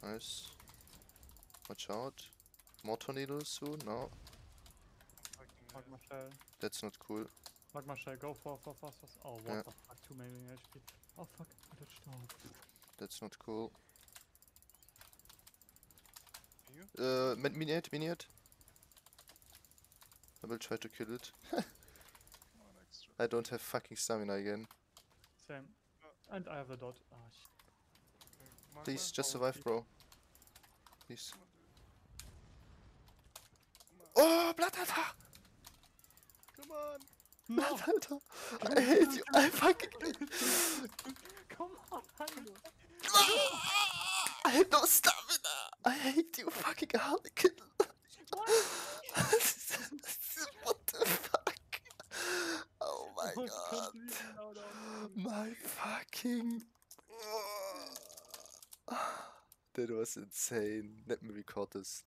Nice. Watch out. More tornadoes soon? No, Magma Shell. that's not cool. Magma Shell, go for fast. Oh, what Yeah. the fuck, too many HP. Oh fuck, I touched down. That's not cool. You? Miniate. I will try to kill it. One extra. I don't have fucking stamina again. Same. And I have a dot. Ah, shit. Magma? Please, just Oh, survive, please. bro. Please. Come on, dude. Oh, Blatthalter! Come on! No! Blatthalter! I hate you! I fucking... Come on, Hando! I have no stamina! I hate you, fucking Harlequin! What the fuck? Oh my god. My fucking... That was insane. Let me record this.